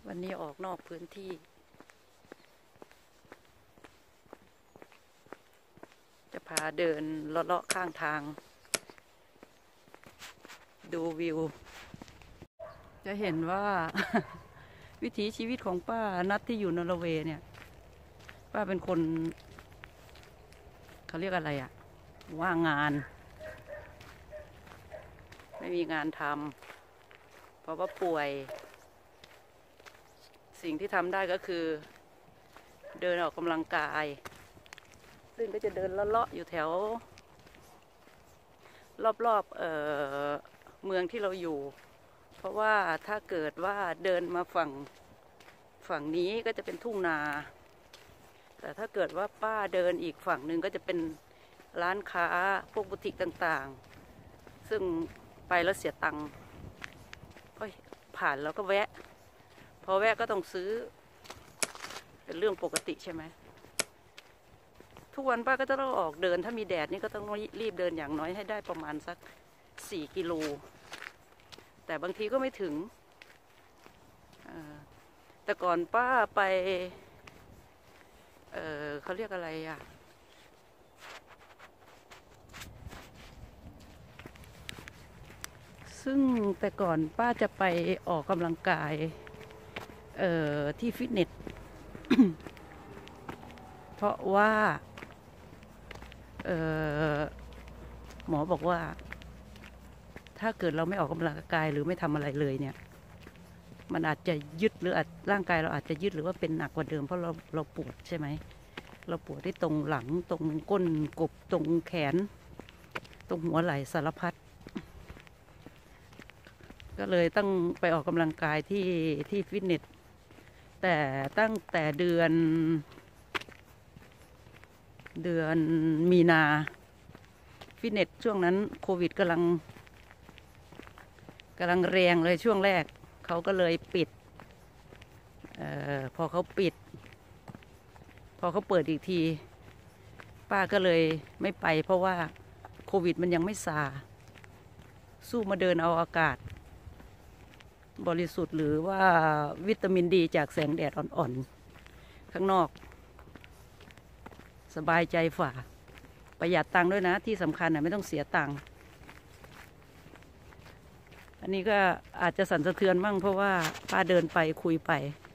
วันนี้ออกนอกพื้นที่จะพาเดินเลาะๆข้างทางดูวิวจะเห็นว่า วิถีชีวิตของป้านัดที่อยู่นอร์เวย์เนี่ยป้าเป็นคนเขาเรียกอะไรอะว่างงานไม่มีงานทำเพราะว่าป่วยสิ่งที่ทำได้ก็คือเดินออกกำลังกายซึ่งก็จะเดินเลาะๆอยู่แถวรอบๆเมืองที่เราอยู่เพราะว่าถ้าเกิดว่าเดินมาฝั่งนี้ก็จะเป็นทุ่งนาแต่ถ้าเกิดว่าป้าเดินอีกฝั่งหนึ่งก็จะเป็นร้านค้าพวกบุติกต่างๆซึ่งไปแล้วเสียตังค์ผ่านแล้วก็แวะพอแวะก็ต้องซื้อเป็นเรื่องปกติใช่ไหมทุกวันป้าก็จะต้องออกเดินถ้ามีแดดนี่ก็ต้องรีบเดินอย่างน้อยให้ได้ประมาณสัก4 กิโลแต่บางทีก็ไม่ถึงแต่ก่อนป้าไปเขาเรียกอะไรอ่ะซึ่งแต่ก่อนป้าจะไปออกกำลังกายที่ฟิตเนส เพราะว่าหมอบอกว่าถ้าเกิดเราไม่ออกกำลังกายหรือไม่ทำอะไรเลยเนี่ยมันอาจจะยึดหรือร่างกายเราอาจจะยึดหรือว่าเป็นหนักกว่าเดิมเพราะเราปวดใช่ไหมเราปวดที่ตรงหลังตรงก้นกบตรงแขนตรงหัวไหล่สารพัดก็เลยต้องไปออกกำลังกายที่ฟิตเนสแต่ตั้งแต่เดือนมีนาฟิตเนสช่วงนั้นโควิดกำลังแรงเลยช่วงแรกเขาก็เลยปิดพอเขาเปิดอีกทีป้าก็เลยไม่ไปเพราะว่าโควิดมันยังไม่ซาสู้มาเดินเอาอากาศบริสุทธิ์หรือว่าวิตามินดีจากแสงแดดอ่อนๆข้างนอกสบายใจฝ่าประหยัดตังค์ด้วยนะที่สำคัญไม่ต้องเสียตังค์อันนี้ก็อาจจะสั่นสะเทือนมั่งเพราะว่าป้าเดินไปคุยไป